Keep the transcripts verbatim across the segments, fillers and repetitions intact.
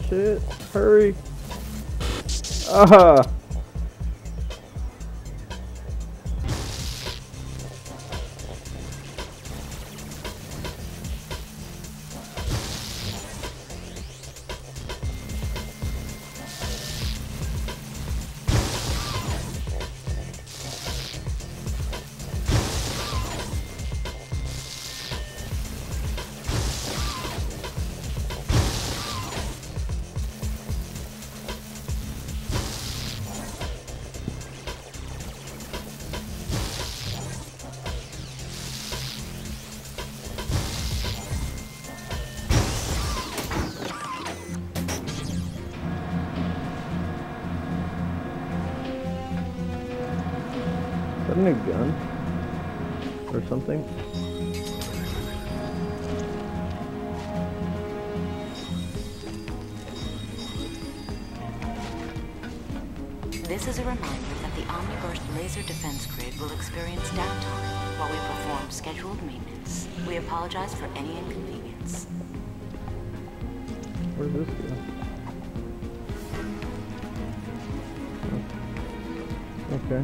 shit. Hurry. Ah. Is that a new gun? Or something? This is a reminder that the Omniburst laser defense grid will experience downtime while we perform scheduled maintenance. We apologize for any inconvenience. Where does this go? Oh. Okay.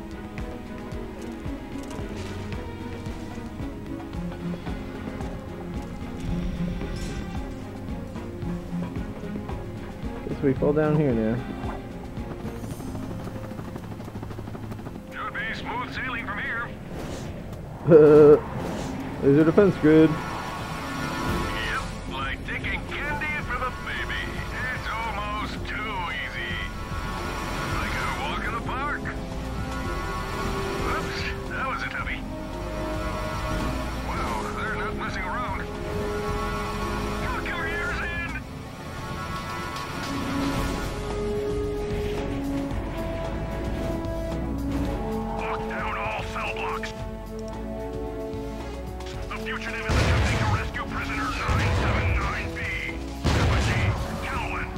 Guess we fall down here now. Should be smooth sailing from here. Uh, laser defense grid. Yep, like taking candy from a baby. It's almost too easy. Like a walk in the park. Oops, that was a toughie. Wow, they're not messing around. Tuck your ears in. Lock down all cell blocks. The fugitive is attempting to rescue prisoner nine seven nine B. Deputy Calvin.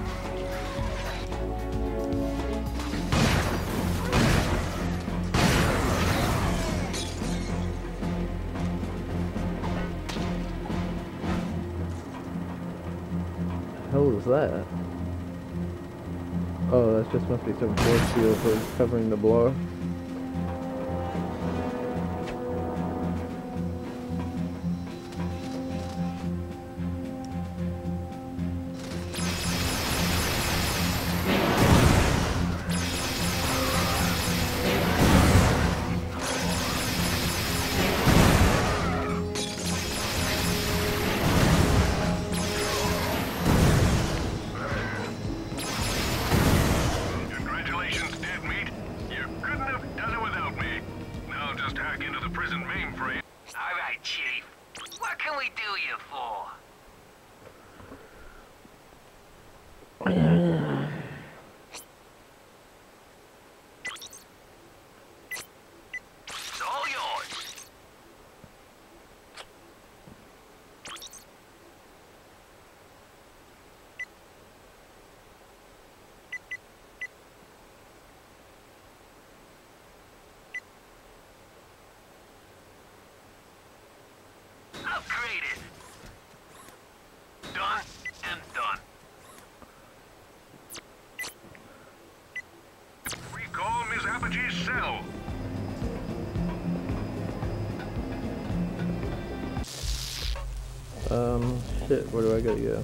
How was that? Oh, that just must be some force field for covering the blow. Congratulations, dead meat. You couldn't have done it without me. Now just hack into the prison mainframe. All right, Chief. What can we do you for? It's all yours. Upgraded. Done and done. Recall Miss Apogee's cell. Um, shit, where do I gotta go?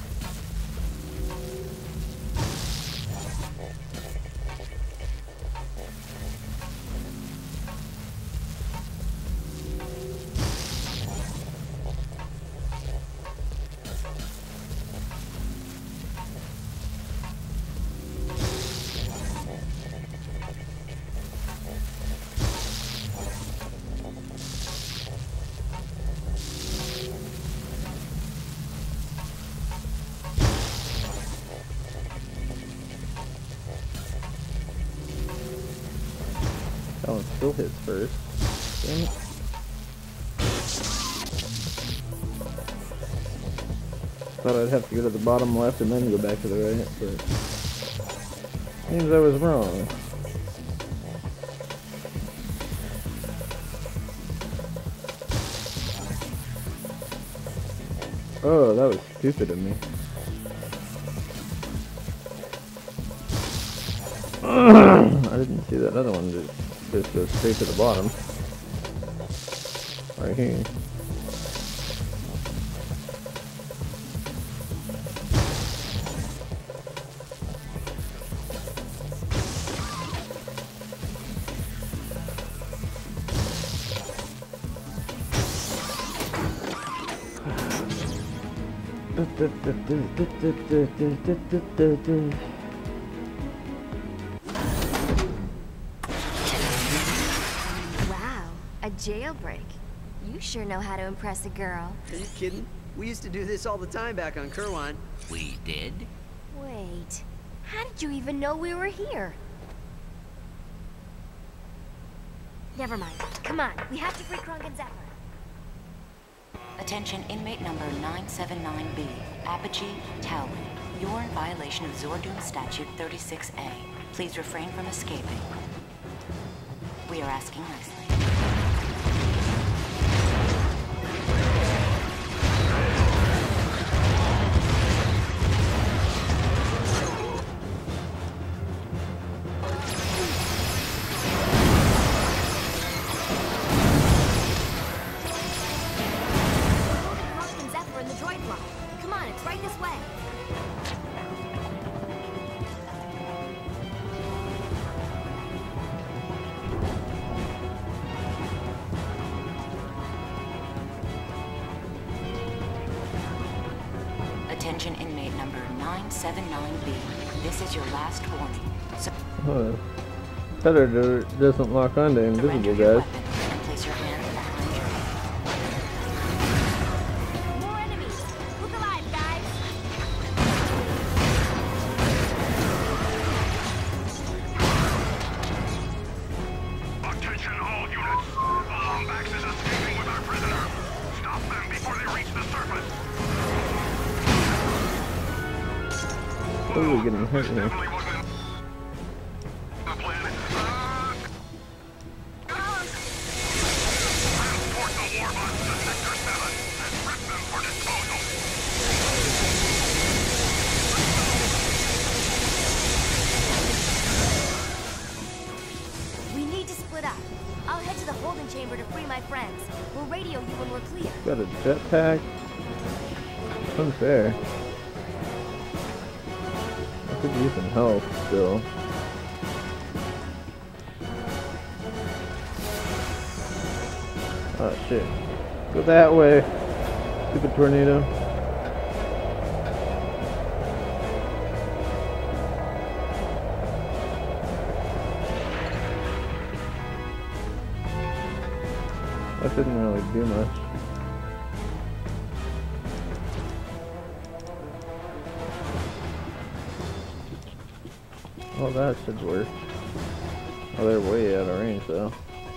That one still hits first. Damn it. Thought I'd have to go to the bottom left and then go back to the right, but seems I was wrong. Oh, that was stupid of me. I didn't see that other one just, just go straight to the bottom. Right here. Wow, a jailbreak. You sure know how to impress a girl. Are you kidding? We used to do this all the time back on Kerwan. We did? Wait, how did you even know we were here? Never mind. Come on, we have to free Krunk and Zephyr. Attention inmate number nine seven nine B, Apogee Talwin. You're in violation of Zordoom Statute thirty-six A. Please refrain from escaping. We are asking nicely. Krunk and Zephyr in the droid block. Come on, it's right this way. Attention inmate number nine seven nine B. This is your last warning. So Oh, Predator doesn't lock onto surrender invisible your guys. weapon and place your hands behind your head. More enemies. Look alive, guys. Attention all units. Lombax is escaping with our prisoner. Stop them before they reach the surface. Totally getting hurt here. Definitely wasn't in the plan. Uh, transport the warbots to Sector seven and prep them for disposal. We need to split up. I'll head to the holding chamber to free my friends. We'll radio you when we're clear. Got a jetpack. Unfair. I could use some help still. Oh shit. Go that way. Stupid tornado. That didn't really do much. Oh, that should work. Oh, they're way out of range though.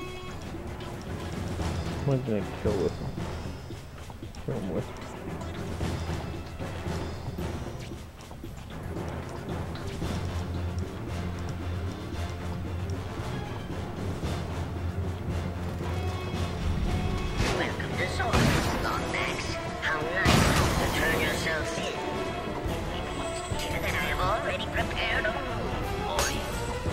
What did I kill with them? Kill them with. Welcome to Zordoom, Lombax. How nice to turn yourselves in. Here that I have already prepared a room for you.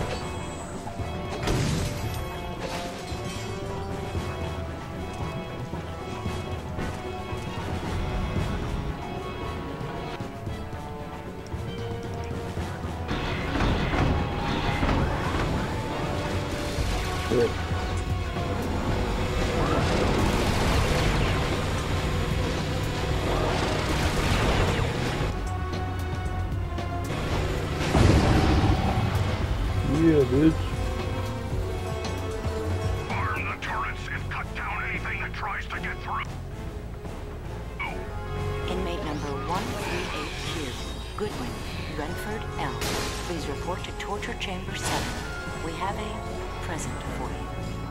Shit. Yeah, bitch. Arm the turrets and cut down anything that tries to get through. Inmate number one three eight Q, Goodwin, Renford L. Please report to Torture Chamber seven. We have a present for you.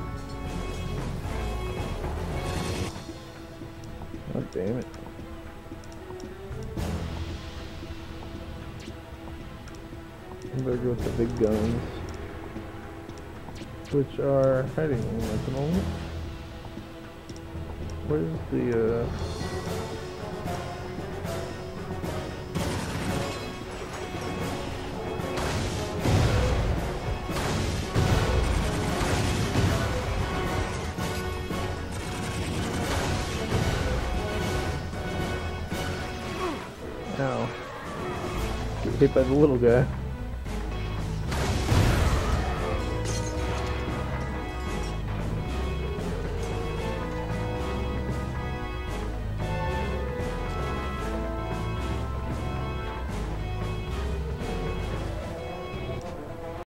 God damn it. I better go with the big guns, which are hiding at the moment. Where's the, uh... Ow. Get hit by the little guy.